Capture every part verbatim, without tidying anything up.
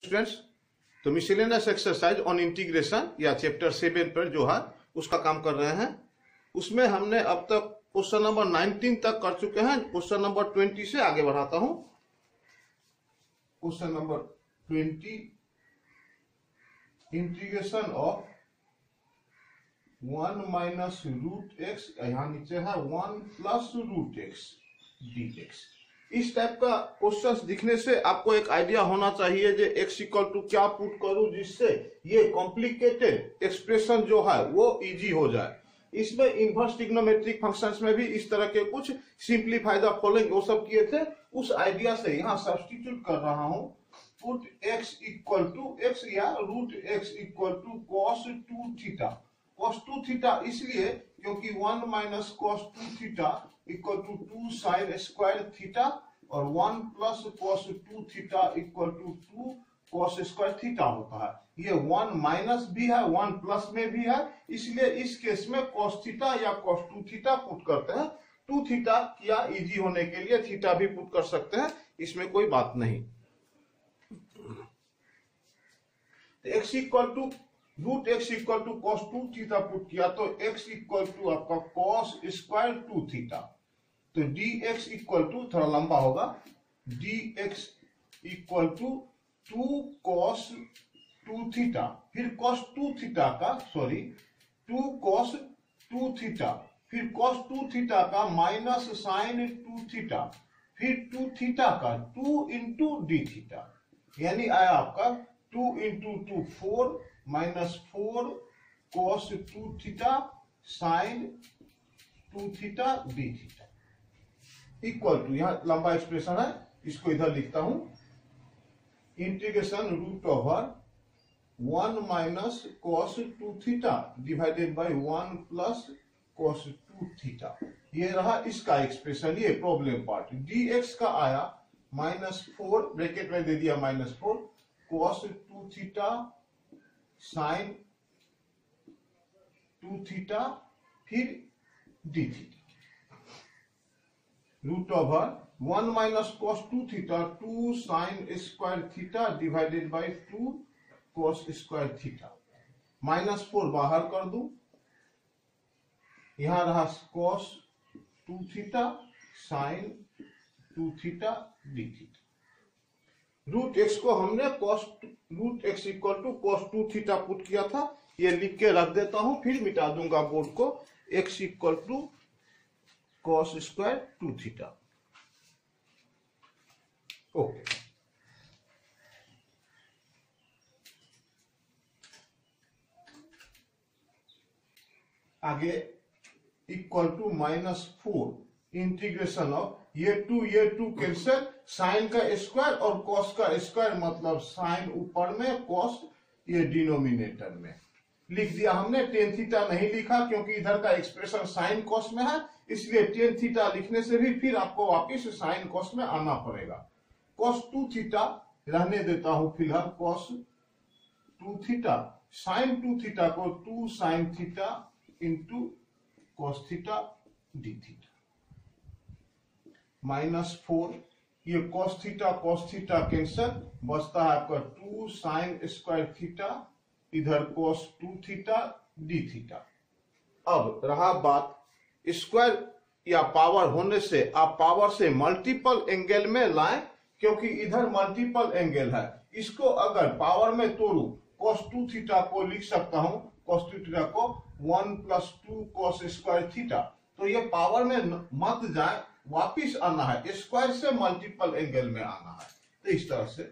Students, तो miscellaneous exercise on integration या chapter seven पर जो है उसका काम कर रहे हैं। उसमें हमने अब तक क्वेश्चन नंबर नाइनटीन तक कर चुके हैं। क्वेश्चन नंबर ट्वेंटी से आगे बढ़ाता हूं। Question number twenty, integration of one minus root x, यहां नीचे है one plus root x d x. इस टाइप का क्वेश्चंस दिखने से आपको एक आइडिया होना चाहिए जो एक्स इक्वल टू क्या पुट करूं जिससे ये कॉम्प्लिकेटेड एक्सप्रेशन जो है वो इजी हो जाए। इसमें इनवर्स ट्रिग्नोमेट्रिक फंक्शंस में भी इस तरह के कुछ सिंप्लीफाई द फॉलोइंग वो सब किए थे। उस आइडिया से यहाँ सब्स्टिट्यूट कर रहा हूं। Put x equal to x या root x equal to cos two theta. Cos two theta इसलिए क्योंकि one minus cos two theta equal to two sine square theta और one plus cos two theta equal to two cos square theta होता है। ये one minus भी है, one plus में भी है, इसलिए इस केस में कॉस थीटा या कॉस टू थीटा पुट करते हैं। टू थीटा या इजी होने के लिए थीटा भी पुट कर सकते हैं, इसमें कोई बात नहीं। X equal to root x equal to cos two theta put किया तो एक्स इक्वल टू आपका कॉस स्क्वायर टू थीटा। तो डी एक्स इक्वल टू थोड़ा लंबा होगा, d x equal to two cos two theta, फिर कॉस टू थीटा का sorry two cos two theta, फिर कॉस टू थीटा का माइनस साइन टू थीटा, फिर two theta का टू इंटू डी थीटा, यानी आया आपका two into two four minus four cos two theta sine two theta d theta equal to, यहां लंबा expression है इसको इधर लिखता हूं, integration root over one minus cos two theta divided by one plus cos two theta. ये रहा इसका एक्सप्रेशन, ये प्रॉब्लम पार्ट। डी एक्स का आया माइनस फोर, ब्रैकेट में दे दिया minus four cos two theta sine two theta फिर d theta root over one minus cos two theta two sine square theta divided by two cos square theta. Minus four बाहर कर दूं, यहां रहा cos two theta sine two theta d theta. Root x को हमने cos root x equal to cos two theta put किया था, ये लिख के रख देता हूं, फिर मिटा दूंगा बोर्ड को। X equal to cos square two theta. Okay, आगे equal to minus four integration of ये टू ये टू कैंसिल, साइन का स्क्वायर और कॉस का स्क्वायर मतलब साइन ऊपर में कॉस ये डिनोमिनेटर में लिख दिया हमने। टेन थीटा नहीं लिखा क्योंकि इधर का एक्सप्रेशन साइन कॉस में है, इसलिए टेन थीटा लिखने से भी फिर आपको वापिस साइन कॉस में आना पड़ेगा। कॉस टू थीटा रहने देता हूं फिलहाल, cos two theta sine two theta को two sine theta into cos theta d theta minus four, ये cos theta cos theta cancel, बचता है आपका टू साइन स्क्वायर थीटा, इधर cos two theta d theta. अब रहा बात स्क्वायर या पावर होने से आप पावर से मल्टीपल एंगल में लाएं, क्योंकि इधर मल्टीपल एंगल है। इसको अगर पावर में तोड़ू कॉस टू थीटा को लिख सकता हूं, कॉस टू थीटा को one plus two cos square theta. तो ये पावर में मत जाए, वापिस आना है, स्क्वायर से मल्टीपल एंगल में आना है। तो इस तरह से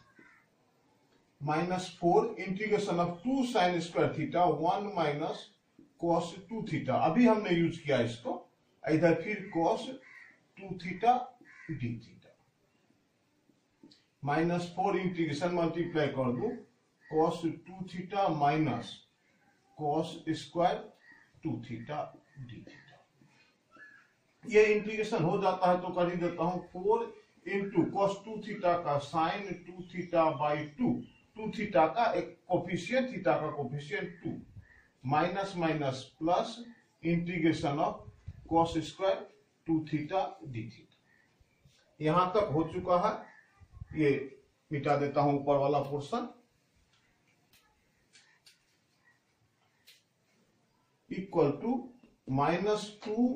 minus four integration of two sine square theta one minus cos two theta, अभी हमने यूज किया इसको, इधर फिर cos two theta d theta minus four integration multiply कर दू cos two theta minus cos square two theta d theta. ये integration हो जाता है तो कर ही देता हूं, four into cos two theta का sine two theta by two, two theta का एक कोफिशिएंट, थीटा का coefficient two, minus minus plus integration of cos square two theta d theta. यहां तक हो चुका है, ये मिटा देता हूं ऊपर वाला portion, equal to minus two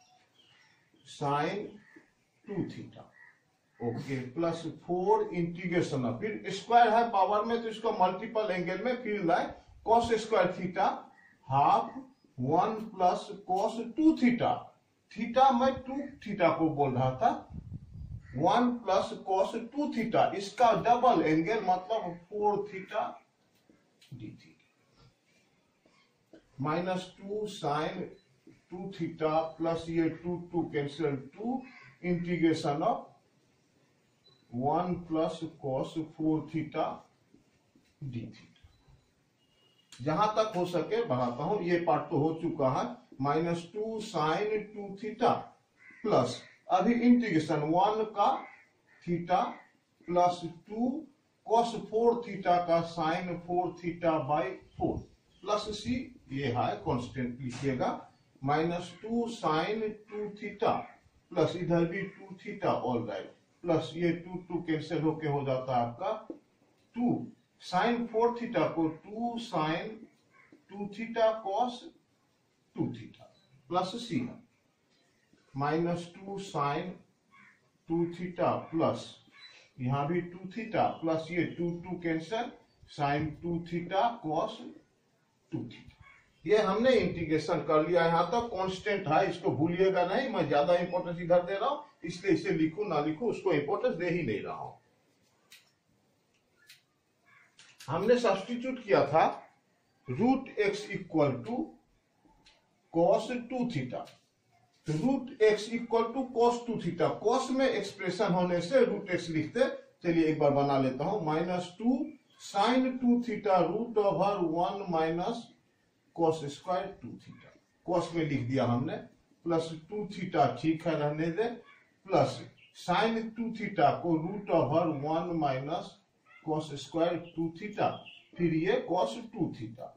sine two theta, okay, plus four integration of, फिर स्क्वायर है पावर में तो इसको मल्टीपल एंगल में फिर लाए, cos square theta half one plus cos two theta, theta मैं टू थीटा को बोल रहा था, one plus cos two theta, इसका डबल एंगल मतलब four theta d theta, minus two sine two theta plus ये two two cancel, to integration of one plus cos four theta d theta, जहां तक हो सके बढ़ाता हूं, ये पार्ट तो हो चुका है, minus two sine two theta plus अभी इंटीग्रेशन वन का theta plus two cos four theta का sine four theta by four plus सी, ये है कांस्टेंट लिखिएगा, minus two sine two theta plus इधर भी two theta, all right, plus ये two two cancel होके हो जाता है आपका टू साइन फोर थीटा को two sine two theta cos two theta plus C है, minus two sine two theta plus यहां भी टू थीटा प्लस ये two two cancel, sine two theta cos two theta, ये हमने integration कर लिया, यहां तक कांस्टेंट है, इसको भूलिएगा नहीं, मैं ज्यादा इंपॉर्टेंस इधर दे रहा हूं, इसलिए इसे लिखू ना लिखू उसको इंपॉर्टेंस दे ही नहीं रहा हूं। हमने सब्स्टिट्यूट किया था root x equal to cos two theta, root x equal to cos two theta, cos में एक्सप्रेशन होने से रूट एक्स लिखते, चलिए एक बार बना लेता हूं, minus two sine two theta root over one minus cos square two theta, cos में लिख दिया हमने, प्लस टू थीटा ठीक है रहने दे, प्लस साइन टू थीटा को root over one minus cos square two theta, फिर ये cos two theta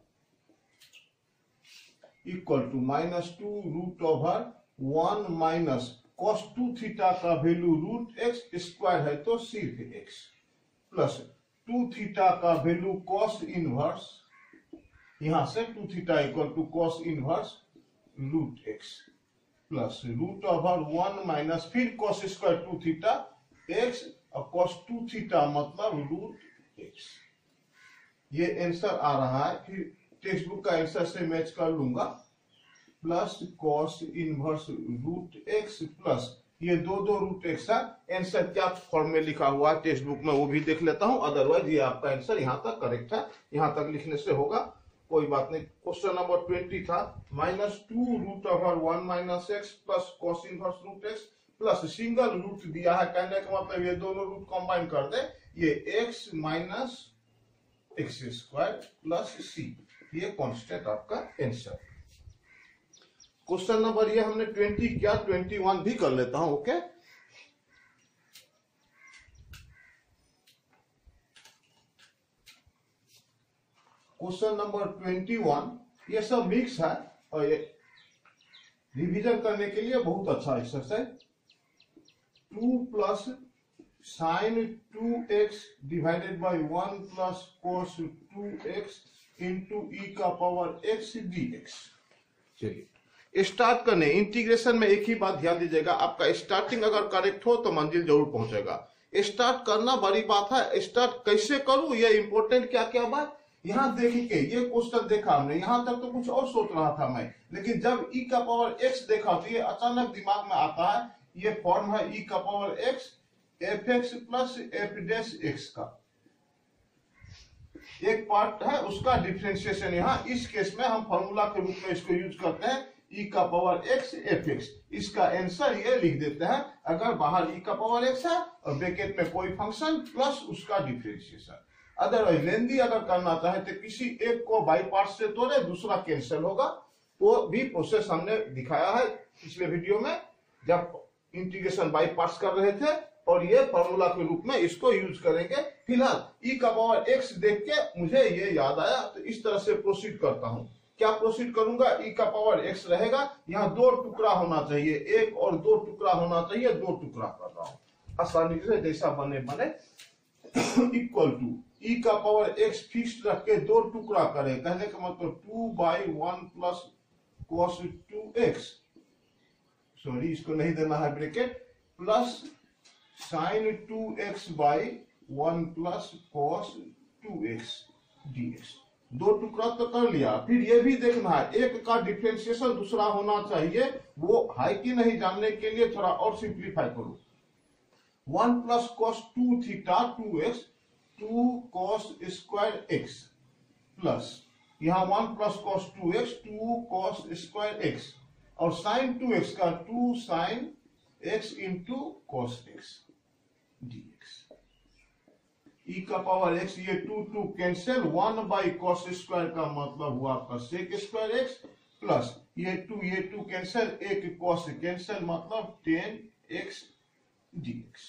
equal to minus two root over one minus cos two theta का वैल्यू रूट एक्स स्क्वायर है तो सिर्फ एक्स, प्लस टू थीटा का value cos inverse, यहां से two theta equal to cos inverse root x, plus root over one minus फिर cos square two theta x और cos two theta मतलब root x, ये आंसर आ रहा है, फिर टेक्स्ट बुक का आंसर से मैच कर लूंगा, plus cos inverse root x plus ये दो दो रूट एक्स है, आंसर क्या फॉर्म में लिखा हुआ है टेक्स्ट बुक में वो भी देख लेता हूं, अदरवाइज ये आपका आंसर यहां तक करेक्ट है, यहां तक लिखने से होगा, कोई बात नहीं। क्वेश्चन नंबर ट्वेंटी था minus two root over one minus x plus cos inverse root x plus single root दिया है, कहने का मतलब ये दोनों रूट कंबाइन कर दे, ये x minus x square plus सी, ये कांस्टेंट आपका आंसर। क्वेश्चन नंबर ये हमने ट्वेंटी किया, ट्वेंटी वन भी कर लेता हूं, okay. Question number twenty one, ये सब मिक्स है और ये रिवीजन करने के लिए बहुत अच्छा exercise, two plus sine two x divided by one plus cos two x into e का पावर एक्स डी एक्स। चलिए स्टार्ट करने, इंटीग्रेशन में एक ही बात ध्यान दीजिएगा, आपका स्टार्टिंग अगर करेक्ट हो तो मंजिल जरूर पहुंचेगा, स्टार्ट करना बड़ी बात है, स्टार्ट कैसे करूं ये इंपॉर्टेंट क्या क्या बात, यहाँ देखिए ये क्वेश्चन देखा हमने, यहाँ तक तो कुछ और सोच रहा था मैं, लेकिन जब ई का पावर एक्स देखा तो ये अचानक दिमाग में आता है, ये फॉर्म है ई का power x f x plus f dash x का, एक पार्ट है उसका डिफरेंशिएशन, यहाँ इस केस में हम फॉर्मूला के रूप में इसको यूज करते हैं ई का पावर एक्स एफ एक्स, इसका आंसर ये लिख देते हैं, अगर बाहर ई का पावर एक्स है और ब्रैकेट में कोई फंक्शन प्लस उसका डिफरेंशिएशन, अदरवाइज लेंदी अगर करना चाहे तो किसी एक को बाई पार्ट से तोड़े दूसरा कैंसिल होगा, वो भी प्रोसेस हमने दिखाया है पिछले वीडियो में जब इंटीग्रेशन बाई पार्ट्स कर रहे थे, और ये फॉर्मूला के रूप में इसको यूज करेंगे। फिलहाल ई का पावर एक्स देख के मुझे ये याद आया तो इस तरह से प्रोसीड करता हूं, क्या प्रोसीड करूंगा, ई का पावर एक्स रहेगा, यहाँ दो टुकड़ा होना चाहिए, एक और दो टुकड़ा होना चाहिए, दो टुकड़ा कर रहा हूं, आसानी से जैसा बने बने। इक्वल टू ई का पावर एक्स फिक्स्ड रख के दो टुकड़ा करें, कहने का मतलब two by one plus cos two x, sorry इसको नहीं देना है bracket, plus sine two x by one plus cos two x d x. दो टुकड़ा तो कर लिया, फिर ये भी देखना है एक का डिफरेंशिएशन दूसरा होना चाहिए, वो है कि नहीं जानने के लिए थोड़ा और सिंप्लीफाई करो। One plus cos two theta two x, two cos square x, plus यहाँ one plus cos two x, two cos square x, और साइन टू एक्स का two sine x into cos x d x. E का power x, ये two two cancel, one by cos square का मतलब हुआ आपका sec square x, plus ये two ये टू कैंसिल, एक कॉस कैंसिल मतलब टेन एक्स डी एक्स।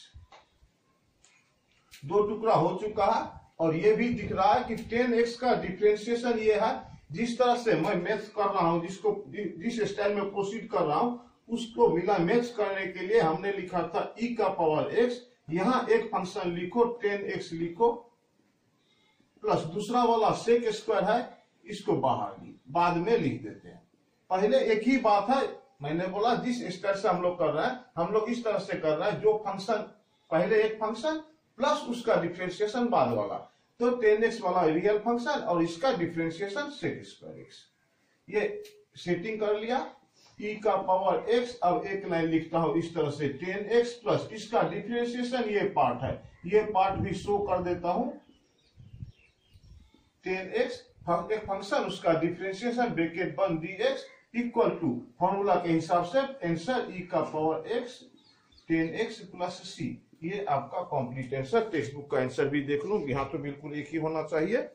दो टुकड़ा हो चुका है, और ये भी दिख रहा है कि टेन एक्स का डिफरेंशिएशन ये है। जिस तरह से मैं मैथ कर रहा हूं, जिसको जिस स्टाइल में प्रोसीड कर रहा हूं, उसको मिला मैच करने के लिए हमने लिखा था ई का पावर एक्स, यहां एक फंक्शन लिखो टेन एक्स लिखो, प्लस दूसरा वाला सेक स्क्वायर है, इसको बाहर बाद में लिख देते हैं। पहले एक ही बात है, मैंने बोला जिस स्टाइल से हम लोग कर रहे हैं, हम लोग इस तरह से कर रहे हैं, जो फंक्शन पहले एक फंक्शन प्लस उसका डिफरेंशिएशन बाद वाला, तो टेन एक्स वाला रियल फंक्शन और इसका डिफरेंशिएशन सेक स्क्वायर एक्स, ये सेटिंग कर लिया। ई का पावर एक्स, अब एक लाइन लिखता हूं इस तरह से टेन एक्स प्लस इसका डिफरेंशिएशन, ये पार्ट है, ये पार्ट भी शो कर देता हूं, टेन एक्स एक फंक्शन उसका डिफरेंशिएशन ब्रैकेट बंद d x equal to formula के हिसाब से आंसर ई का power x tan x plus सी। ये आपका कंप्लीट आंसर, टेक्स्ट बुक का आंसर भी देख लूं, यहां तो बिल्कुल एक ही होना चाहिए।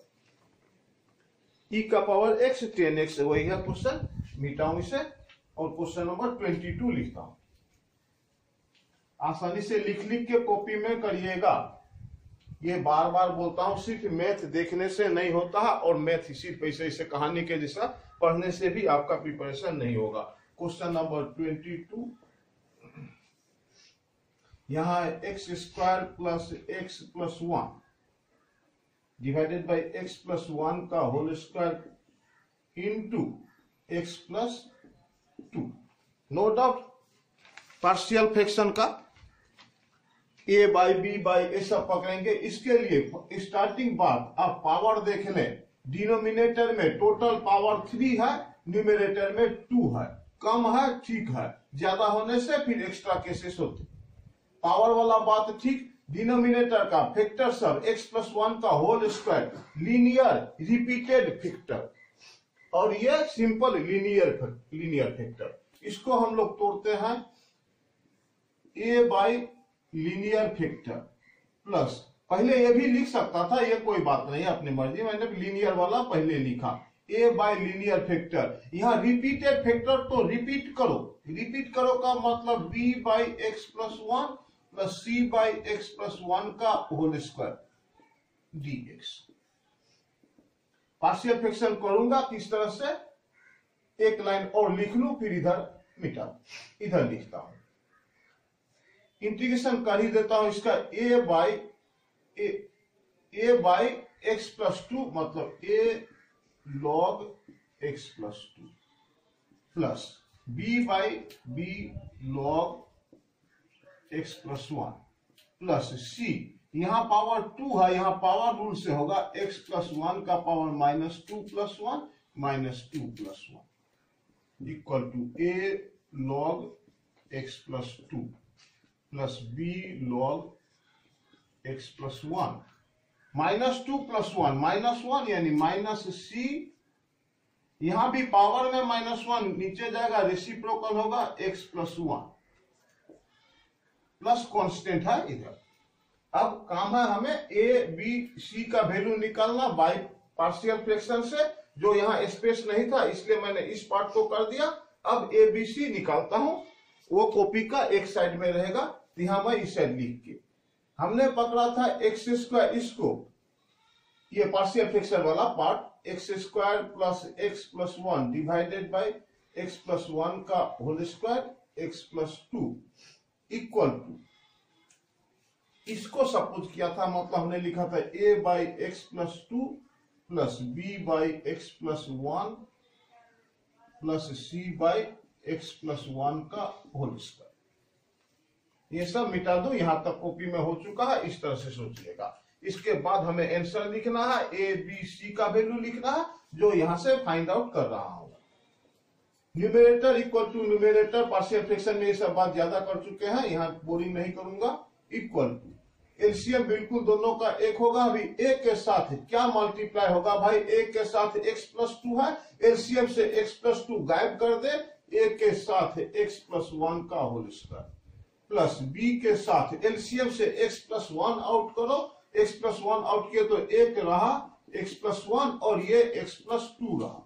ई का पावर एक्स टेन एक्स वही है क्वेश्चन, मिटाऊं इसे और क्वेश्चन नंबर ट्वेंटी टू लिखता हूं। आसानी से लिख लिख के कॉपी में करिएगा, ये बार बार बोलता हूं, सिर्फ मैथ देखने से नहीं होता है, और मैथ सिर्फ ऐसे ऐसे कहानी के जैसा पढ़ने से भी आपका प्रिपरेशन नहीं होगा। क्वेश्चन नंबर ट्वेंटी टू, यहां x square plus x plus one divided by x plus one का whole square into x plus two. No doubt partial fraction का ए बाई बी बाई ऐसा पकड़ेंगे। इसके लिए स्टार्टिंग बात आप पावर देख लें, डिनोमिनेटर में टोटल पावर थ्री है, न्यूमरेटर में टू है, कम है ठीक है, ज्यादा होने से फिर एक्स्ट्रा केसेस होते। पावर वाला बात ठीक, डिनोमिनेटर का फैक्टर सब एक्स प्लस वन का whole square, linear repeated factor, और ये सिंपल लीनियर लीनियर फैक्टर, इसको हम लोग तोड़ते हैं a by linear factor plus, पहले ये भी लिख सकता था, ये कोई बात नहीं, अपनी मर्जी, मैंने लीनियर वाला पहले लिखा ए बाई लीनियर फैक्टर। यहाँ रिपीटेड फैक्टर तो रिपीट करो, रिपीट करो का मतलब b by x plus one plus c by x plus one का whole square d x. Partial fraction करूंगा किस तरह से, एक लाइन और लिख लू, फिर इधर मिटा, इधर लिखता हूं, इंटीग्रेशन कर ही देता हूं इसका, a by a by x plus two मतलब a log x plus two plus b by b log x plus one plus c, यहां पावर टू है, यहां पावर रूल से होगा एक्स प्लस वन का power minus two plus one minus two plus one equal to a log x plus two plus b log x plus one minus two plus one minus one यानी minus सी, यहां भी power में minus one नीचे जाएगा, reciprocal होगा x plus one plus constant है इधर। अब काम है हमें ए बी सी का वैल्यू निकालना बाय पार्शियल फ्रैक्शन से, जो यहाँ स्पेस नहीं था इसलिए मैंने इस पार्ट को कर दिया। अब ए बी सी निकालता हूं, वो कॉपी का एक साइड में रहेगा, यहां मैं इस साइड लिख के, हमने पकड़ा था एक्स स्क्वायर, इसको ये पार्शियल फ्रैक्शन वाला part x square plus x plus one divided by x plus one का whole square x plus two equal to इसको सपोज किया था, मतलब हमने लिखा था a by x plus two plus b by x plus one plus c by x plus one का whole square. ये सब मिटा दो, यहां तक कॉपी में हो चुका है, इस तरह से सोचिएगा। इसके बाद हमें आंसर लिखना है, ए बी सी का वैल्यू लिखना है, जो यहां से फाइंड आउट कर रहा हूं। Numerator equal to numerator, partial fraction में ये सब बात ज्यादा कर चुके हैं, यहां बोरिंग नहीं करूंगा। इक्वल टू एलसीएम बिल्कुल दोनों का एक होगा। अभी ए के साथ क्या मल्टीप्लाई होगा भाई, ए के साथ एक्स प्लस टू है, एलसीएम से एक्स प्लस टू गायब कर दे, ए के साथ एक्स प्लस वन का होल स्क्वायर प्लस बी के साथ एलसीएम से एक्स प्लस वन आउट करो, एक्स प्लस वन आउट किए तो एक रहा एक्स प्लस वन और ये एक्स प्लस टू रहा,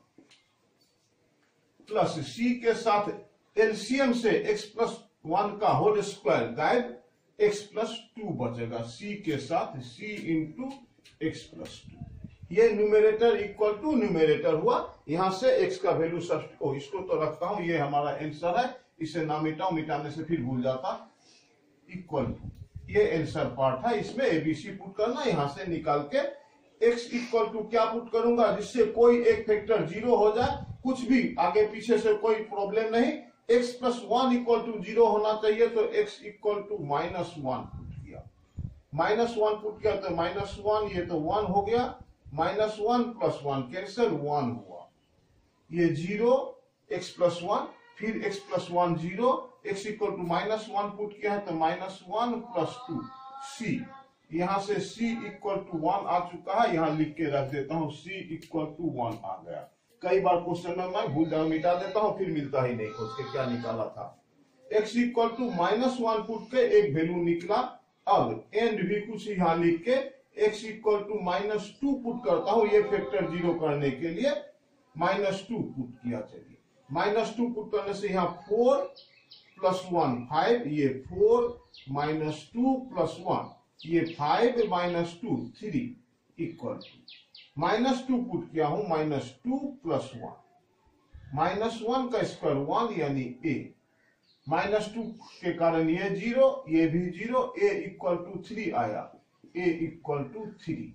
प्लस सी के साथ एलसीएम से एक्स प्लस वन का होल स्क्वायर गायब, एक्स प्लस टू बचेगा, सी के साथ सी इंटू एक्स प्लस टू। ये न्यूमेरेटर इक्वल टू न्यूमेरेटर हुआ। यहां से एक्स का वैल्यू सब्स्टिट्यूट, इसको तो रखता हूं, ये हमारा आंसर है, इसे ना मिटाओ, मिटाने से फिर भूल जाता। इक्वल टू ये आंसर पार्ट है, इसमें एबीसी पुट करना, यहां से निकाल के एक्स इक्वल टू क्या पुट करूंगा, जिससे कोई एक फैक्टर जीरो हो जाए, कुछ भी आगे पीछे से कोई प्रॉब्लम नहीं। X plus one equal to zero होना चाहिए, तो x equal to minus one put किया, माइनस वन पुट किया तो माइनस वन, ये तो वन हो गया, minus one plus one cancel, one हुआ, ये जीरो, एक्स प्लस वन, फिर x plus one zero, x equal to minus one put किया है तो minus one plus two, c, यहां से c इक्वल टू वन आ चुका है, यहां लिख के रख देता हूं, c इक्वल टू वन आ गया। कई बार क्वेश्चन में मैं भूल जाऊं, मिटा देता हूं, फिर मिलता ही नहीं खोज के क्या निकाला था। x equal to minus one put के एक वैल्यू निकला। अब एंड भी कुछ यहां लिख के x equal to minus two put करता हूं, ये फैक्टर जीरो करने के लिए माइनस टू पुट किया। चलिए माइनस टू पुट करने से यहाँ फोर प्लस वन फाइव, ये four minus two plus one, ये five minus two three equal to minus two put किया हूं, minus two plus one, minus one का स्क्वायर वन यानी ए, माइनस टू के कारण ये जीरो, ये भी zero, a equal to three आया, ए इक्वल टू थ्री,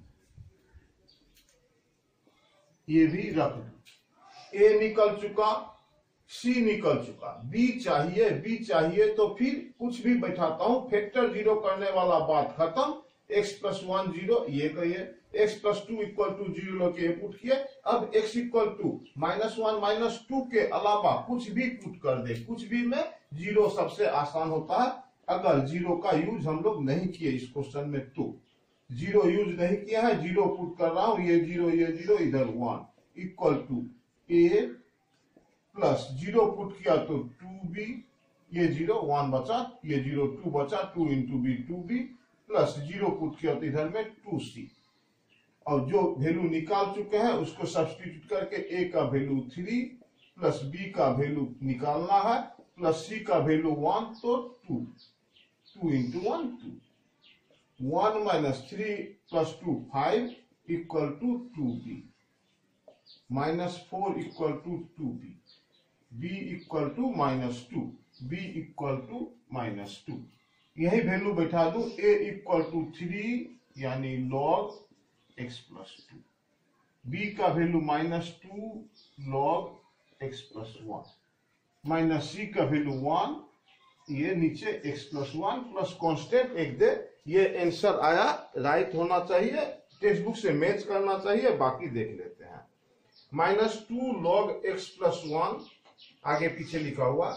ये भी रख दो। ए निकल चुका, सी निकल चुका, बी चाहिए, बी चाहिए तो फिर कुछ भी बैठाता हूं, फैक्टर जीरो करने वाला बात खत्म, एक्स प्लस वन जीरो, ये कहिए, x plus two equal to zero लोग पुट किए। अब x equal to minus one minus two के अलावा कुछ भी पुट कर दे, कुछ भी में जीरो सबसे आसान होता है। अगर जीरो का यूज हम लोग नहीं किए इस क्वेश्चन में, तो जीरो यूज नहीं किया है, जीरो पुट कर रहा हूं, ये जीरो ये जीरो, इधर one equal to a plus zero put किया तो टू बी, ये जीरो वन बचा, ये जीरो टू बचा, two into b two b, plus zero put किया तो इधर में टू सी, और जो वैल्यू निकाल चुके हैं उसको सब्स्टिट्यूट करके ए का वैल्यू थ्री प्लस बी का वैल्यू निकालना है, प्लस सी का वैल्यू वन तो two, two into one two, one minus three plus two five equal to two b, minus four equal to two b, b equal to minus two, b equal to minus two, यही value बैठा दू, a equal to three यानी log x plus two, b का value minus two log x plus one, minus c का value one, ये नीचे x plus one plus constant एक दे, ये आंसर आया, राइट होना चाहिए, टेक्स्ट बुक से मैच करना चाहिए, बाकी देख लेते हैं। Minus two log x plus one आगे पीछे लिखा हुआ,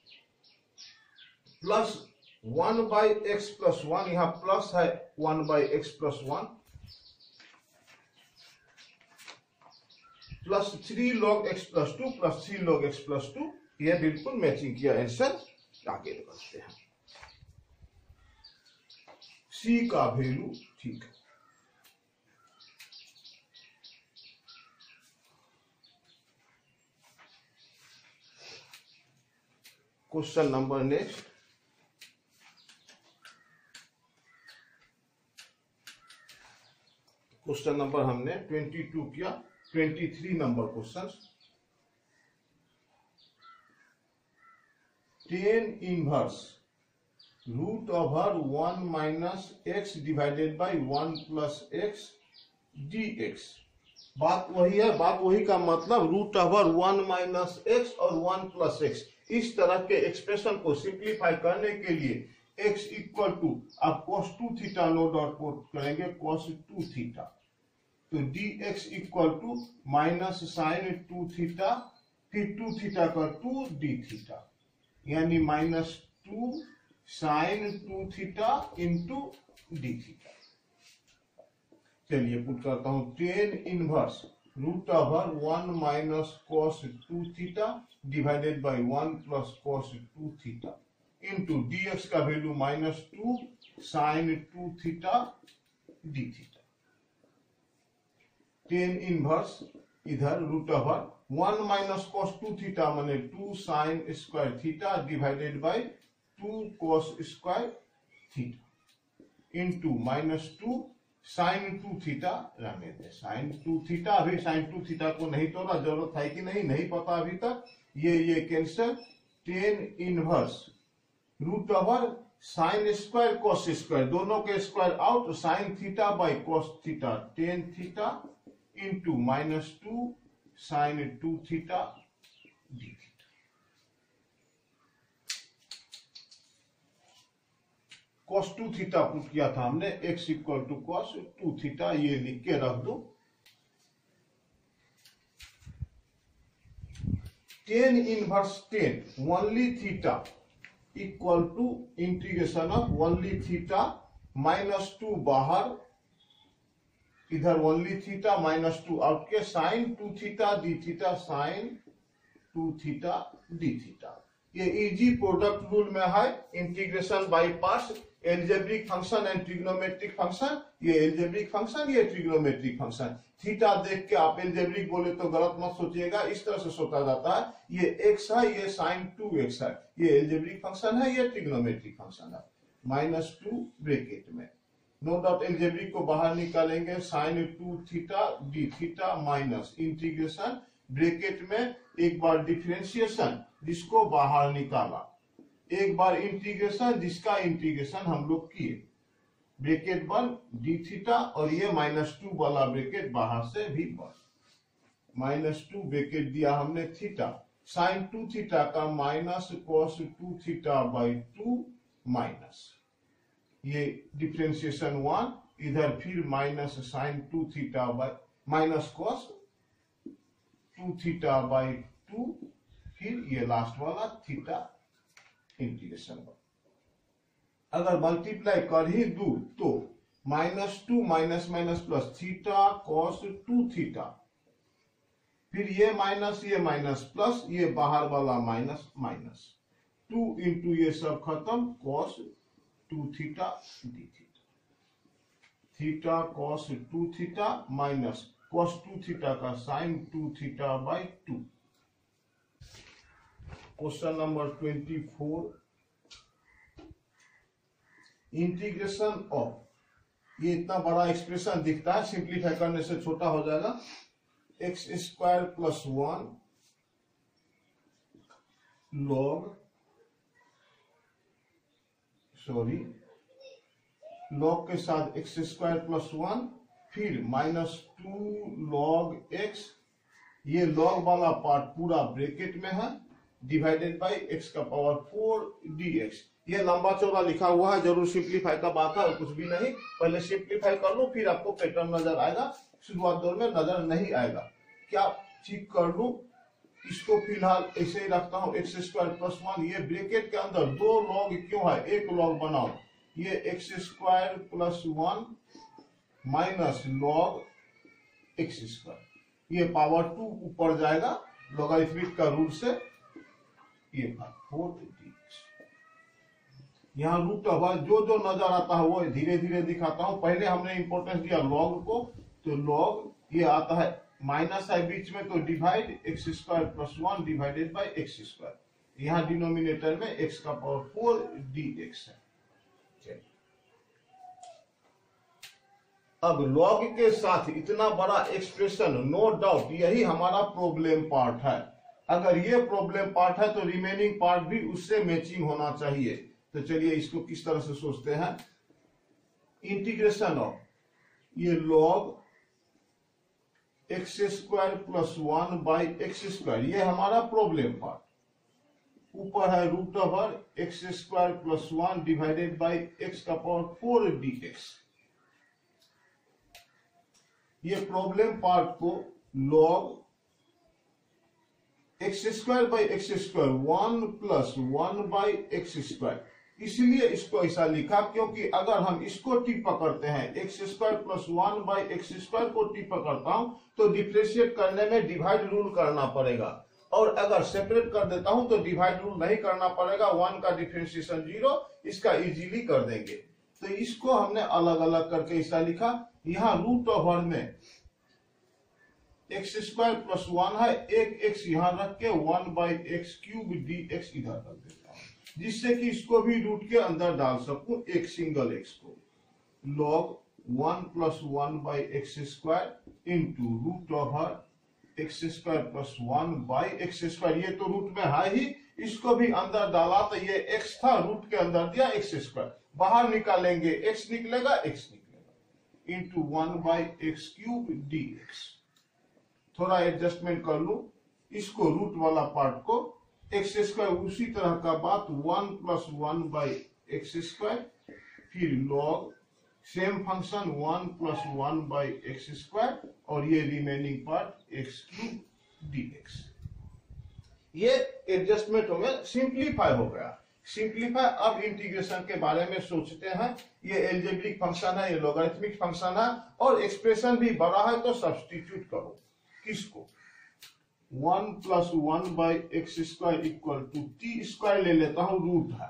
plus one by x plus one, यहां प्लस है one by x plus one, plus three log x plus two plus three log x plus two, यह बिल्कुल मैचिंग किया answer. आगे बढ़ते हैं, सी का वैल्यू ठीक है, question number next, question number हमने ट्वेंटी टू किया, twenty three number question, tan inverse root over one minus x divided by one plus x d x. बात वही है, बात वही का मतलब root over one minus x और वन प्लस एक्स, इस तरह के एक्सप्रेशन को सिंप्लीफाई करने के लिए x इक्वल टू आप cos two theta no dot put करेंगे cos टू थीटा, तो dx equal to minus sine two theta, फिर टू थीटा का टू डी थीटा, यानी minus two sine two theta into d theta. चलिए put करता हूं, tan inverse root over one minus cos two theta divided by one plus cos two theta into dx का value minus two sine two theta d theta. Tan inverse इधर root over one minus cos two theta माने two sine square theta divided by two cos square theta into minus two sine two theta रहने दे, sine two theta, अभी sine two theta को नहीं तोड़ा, जरूरत है कि नहीं नहीं पता अभी तक, ये ये cancel, tan inverse root over sine square cos square, दोनों के square out, sine theta by cos theta tan theta into minus two sine two theta d theta. cos two theta put किया था हमने, x equal to cos two theta, ये लिख के रख दो। Tan inverse tan only theta equal to integration of only theta minus two बाहर, इधर only theta minus two out के, sine two theta d theta sine two theta d theta. ये easy product rule में है, integration by parts, algebraic function and trigonometric function, ये algebraic function ये trigonometric function. Theta देख के आप algebraic बोले तो गलत मत सोचिएगा, इस तरह से सोचा जाता है, ये x है, ये साइन टू एक्स है, ये एल्जेब्रिक फंक्शन है, ये ट्रिग्नोमेट्रिक फंक्शन है। माइनस टू ब्रैकेट में नो डाउट एल्जेब्रिक को बाहर निकालेंगे, sine two theta d theta minus integration bracket में एक बार डिफरेंशिएशन जिसको बाहर निकाला, एक बार इंटीग्रेशन जिसका इंटीग्रेशन हम लोग किए, ब्रैकेट बंद डी थीटा, और ये माइनस टू वाला ब्रैकेट बाहर से भी बंद, माइनस टू ब्रैकेट दिया हमने थीटा, साइन टू थीटा का minus cos two theta by two minus, ये डिफरेंशिएशन वन, इधर फिर minus sine two theta by minus cos two theta by two, फिर ये लास्ट वाला थीटा इंटीग्रेशन। अगर मल्टीप्लाई कर ही दू तो minus two minus minus plus theta cos two theta, फिर ये माइनस ये माइनस प्लस, ये बाहर वाला माइनस माइनस, टू इंटू ये सब खत्म, cos two theta d theta, theta cos two theta minus cos two theta का sine two theta by two. Question number twenty four, integration of, ये इतना बड़ा एक्सप्रेशन दिखता है, सिंप्लीफाई करने से छोटा हो जाएगा, x square plus one log sorry log के साथ एक्स स्क्वायर प्लस वन, फिर माइनस टू लॉग एक्स, ये लॉग वाला पार्ट पूरा ब्रैकेट में है, डिवाइडेड बाई एक्स का पावर फोर डी एक्स। ये लंबा चौड़ा लिखा हुआ है, जरूर सिंप्लीफाई का बात है और कुछ भी नहीं, पहले सिंप्लीफाई कर लो फिर आपको पैटर्न नजर आएगा, शुरुआत दौर में नजर नहीं आएगा। क्या चेक कर लू, इसको फिलहाल ऐसे ही रखता हूं, एक्स स्क्वायर प्लस वन, ये ब्रैकेट के अंदर दो लॉग क्यों है, एक लॉग बनाओ, ये x square plus one minus log x square, ये पावर टू ऊपर जाएगा लॉगरिथमिक का रूल से, ये फोर डी एक्स। यहाँ रूट ओवर जो जो नजर आता है वो धीरे धीरे दिखाता हूं, पहले हमने इंपॉर्टेंस दिया लॉग को, तो लॉग ये आता है माइनस है बीच में, तो divide x square plus one divided by x square, यहाँ डिनोमिनेटर में एक्स का पावर फोर डी एक्स है। अब लॉग के साथ इतना बड़ा एक्सप्रेशन, नो डाउट यही हमारा प्रॉब्लम पार्ट है, अगर ये प्रॉब्लम पार्ट है तो रिमेनिंग पार्ट भी उससे मैचिंग होना चाहिए, तो चलिए इसको किस तरह से सोचते हैं, इंटीग्रेशन ऑफ ये log x square plus one by x square, ये हमारा प्रॉब्लम पार्ट, ऊपर है root over x square plus one divided by x का पावर फोर डी एक्स। ये प्रॉब्लम पार्ट को log x square by x square one plus one by x square, इसलिए इसको ऐसा लिखा क्योंकि अगर हम इसको टी पकड़ते हैं, x square plus one by x square को टी पकड़ता हूं तो डिफरेंशिएट करने में डिवाइड रूल करना पड़ेगा, और अगर सेपरेट कर देता हूं तो डिवाइड रूल नहीं करना पड़ेगा, वन का डिफरेंशिएशन जीरो, इसका इजीली कर देंगे। तो इसको हमने अलग अलग करके ऐसा लिखा, यहां रूट ओवर में एक्स स्क्वायर प्लस वन है, एक एक्स यहां रख के one by x cube d x इधर रख देता हूं, जिससे कि इसको भी रूट के अंदर डाल सकूं एक सिंगल एक्स को। Log one plus one by x square into root over x square plus one by x square, ये तो रूट में है ही, इसको भी अंदर डाला तो ये एक्स था, रूट के अंदर दिया एक्स स्क्वायर, बाहर निकालेंगे एक्स निकलेगा, एक्स निकलेगा, into one by x cube d x. थोड़ा एडजस्टमेंट कर लू इसको, रूट वाला पार्ट को, एक्स स्क्वायर उसी तरह का बात, one plus one by x square, फिर log same function one plus one by x square, और ये remaining part x cube d x. ये एडजस्टमेंट हो गया, सिंप्लीफाई हो गया। सिंप्लीफाई, अब इंटीग्रेशन के बारे में सोचते हैं। ये एल्जेब्रिक फंक्शन है, ये लॉगरिथमिक फंक्शन है, और एक्सप्रेशन भी बड़ा है तो सब्स्टिट्यूट करो किसको, one plus one by x square equal to t square ले लेता हूं, रूट है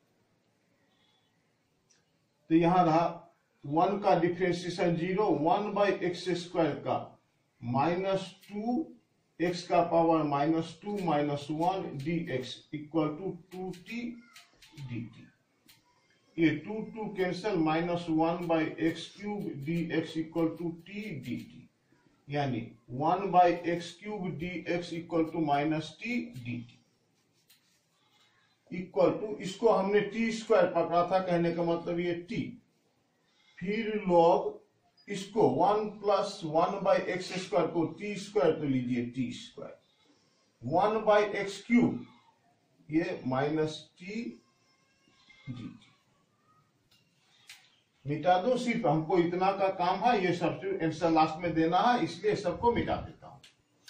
तो यहां रहा वन का differentiation zero, one by x square का माइनस टू एक्स का power minus two minus one d x equal to two t d t. ये two two cancel, minus one by x cube d x equal to t d t, यानी one by x cube d x equal to minus t d t equal to, इसको हमने T square पकड़ा था, कहने का मतलब ये T, फिर लॉग इसको one plus one by x square को टी स्क्वायर तो लीजिए t square, one by x cube ये माइनस टी डी टी, मिटा दो, सिर्फ हमको इतना का काम है, ये सब आंसर लास्ट में देना है, इसलिए सबको मिटा देता हूं।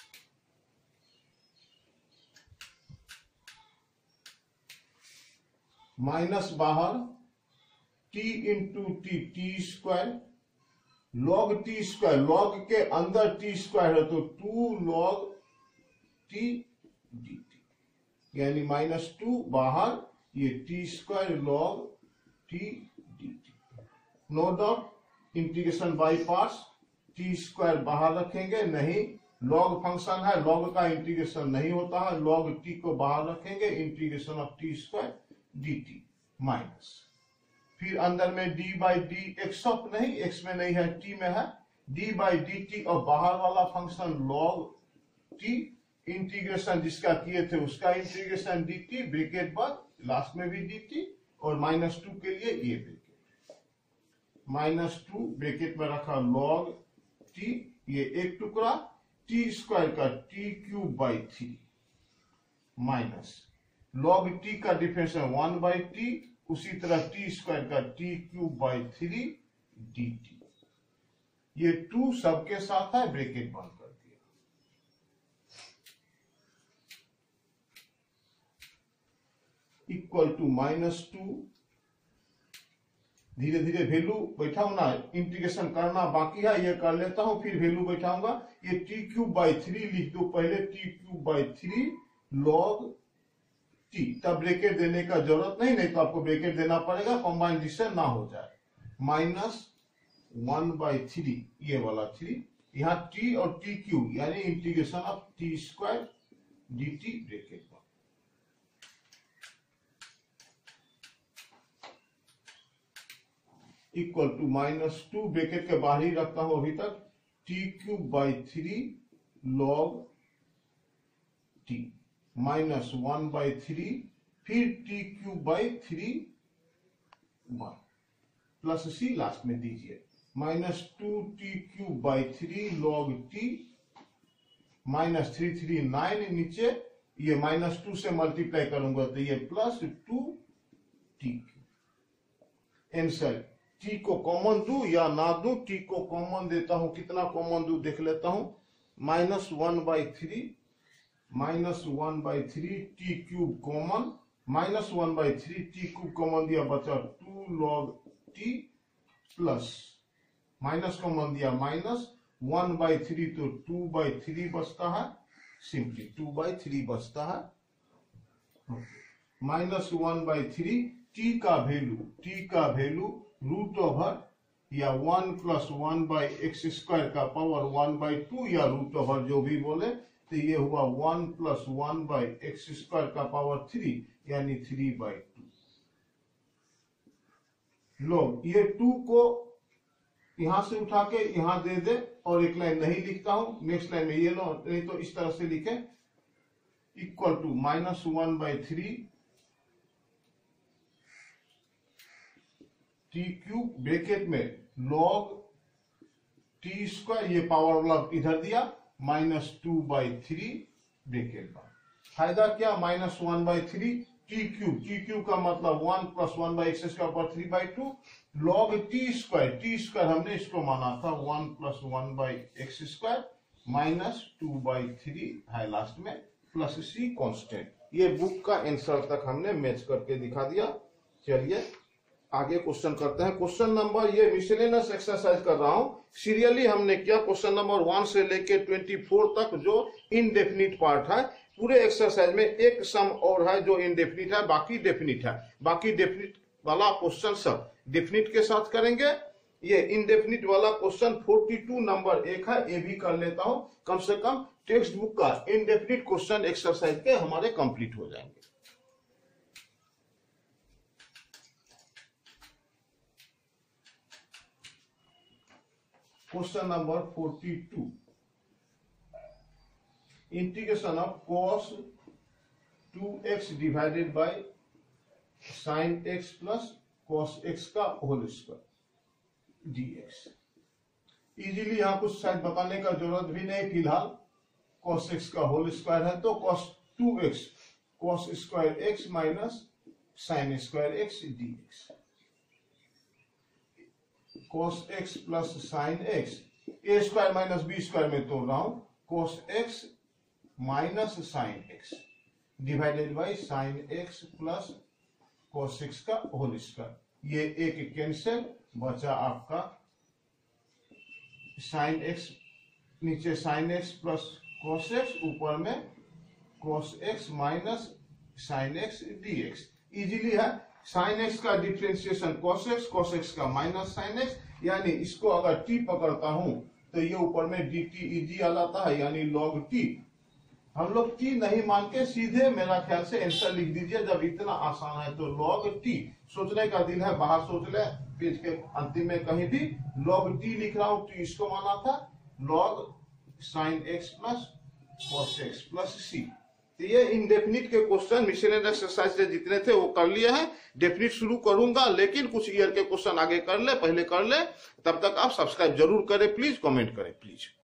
माइनस बाहर, t into t t square, log t square, log के अंदर टी स्क्वायर है तो two log t d t, यानी माइनस टू बाहर, ये t square log t d t. No doubt integration by parts, t square बाहर रखेंगे, नहीं लॉग फंक्शन है, लॉग का इंटीग्रेशन नहीं होता है, लॉग टी को बाहर रखेंगे, integration of t square d t minus, फिर अंदर में D by d x of नहीं, एक्स में नहीं है टी में है, डी बाई डी टी, और बाहर वाला फंक्शन लॉग टी, इंटीग्रेशन जिसका किए थे उसका इंटीग्रेशन डी टी, ब्रैकेट बाद लास्ट में भी डी टी, और माइनस टू के लिए ये ब्रैकेट, माइनस टू ब्रैकेट में रखा लॉग टी, ये एक टुकड़ा, टी स्क्वायर का t cube by three minus log t का डिफरेंशियल वन बाई टी, उसी तरह टी स्क्वायर का t cube by three d t, ये टू सबके साथ है, ब्रैकेट बंद कर दिया, इक्वल टू माइनस टू, धीरे धीरे वैल्यू बैठाऊ ना, इंटीग्रेशन करना बाकी है, ये कर लेता हूं, फिर वैल्यू बैठाऊंगा, ये टी क्यूब बाई थ्री लिख दो पहले, t cube by three log t, तब ब्रैकेट देने का जरूरत नहीं, नहीं तो आपको ब्रैकेट देना पड़ेगा, कंबाइन जिससे ना हो जाए, माइनस वन बाई थ्री, ये वाला थ्री, यहाँ टी और टी क्यूब यानी integration of t square d t bracket में, equal to minus two, bracket के बाहर ही रखता हूं अभी तक, t cube by three log t minus one by three, फिर t cube by three one plus c last में दीजिए minus two t cube by three log t minus three three nine नीचे ये माइनस टू से multiply करूंगा तो ये plus two t cube. Answer t को कॉमन दू या ना दू, टी को कॉमन देता हूं, कितना कॉमन दू देख लेता हूं, minus one by three minus one by three t cube common minus one by three t cube common दिया बचा two log t plus minus common दिया माइनस वन बाई थ्री तो टू बाई थ्री बचता है, simply two by three बचता है minus one by three t का value t का वैल्यू रूट ओवर या one plus one by x square का पावर वन बाई टू या रूट ओवर जो भी बोले तो ये हुआ one plus one by x square का पावर थ्री यानी थ्री बाई टू। लोग ये टू को यहां से उठा के यहां दे दे और एक लाइन नहीं लिखता हूं, नेक्स्ट लाइन में ये लो, नहीं तो इस तरह से लिखे equal to minus one by three t cube bracket में लॉग टी स्क्वायर ये पावर वाला इधर दिया minus two by three bracket में। फायदा क्या, minus one by three t cube t cube का मतलब one plus one by x square पर three by two log t square t square हमने इसको माना था one plus one by x square minus two by three है last में plus c constant. ये बुक का आंसर तक हमने मैच करके दिखा दिया। चलिए आगे क्वेश्चन करते हैं। क्वेश्चन नंबर ये मिसलेनियस एक्सरसाइज कर रहा हूं, सीरियली हमने किया क्वेश्चन नंबर वन से लेके ट्वेंटी फोर तक जो इनडेफिनिट पार्ट है। पूरे एक्सरसाइज में एक सम और है जो इनडेफिनिट है, बाकी डेफिनिट है। बाकी डेफिनिट वाला क्वेश्चन सब डेफिनिट के साथ करेंगे। ये इनडेफिनिट वाला क्वेश्चन बयालीस नंबर एक है, ये भी कर लेता हूं। कम से कम टेक्स्ट बुक का इनडेफिनिट क्वेश्चन एक्सरसाइज के हमारे कंप्लीट हो जाएंगे। क्वेश्चन नंबर बयालीस, integration of cos two x divided by sin x plus cos x का होल स्क्वायर dx। इजीली यहां कुछ शायद बताने का जरूरत भी नहीं, फिलहाल cos x का होल स्क्वायर है तो cos two x cos square x minus sin square x dx। cos x plus sin x a square minus b square में तोड़ रहा हूं, cos x minus sin x divided by sin x plus cos x का whole square. ये एक cancel बचा आपका sin x, नीचे sin x plus cos x, ऊपर में cos x minus sin x dx। Easily है, sin x का differentiation cos x, cos x का माइनस sin x, यानी इसको अगर t पकड़ता हूं तो ये ऊपर में dt इजी आ जाता है यानी log t। हम लोग t नहीं मान के सीधे मेरा ख्याल से आंसर लिख दीजिए, जब इतना आसान है तो log t। सोचने का दिन है, बाहर सोच ले, पेज के अंतिम में कहीं भी log t लिख रहा हूं तो इसको माना था log sin x plus cos x plus c। तो ये इनडेफिनिट के क्वेश्चन मिसलेनियस एक्सरसाइज से जितने थे वो कर लिए हैं। डेफिनिट शुरू करूंगा लेकिन कुछ ईयर के क्वेश्चन आगे कर ले, पहले कर ले। तब तक आप सब्सक्राइब जरूर करें प्लीज, कमेंट करें प्लीज।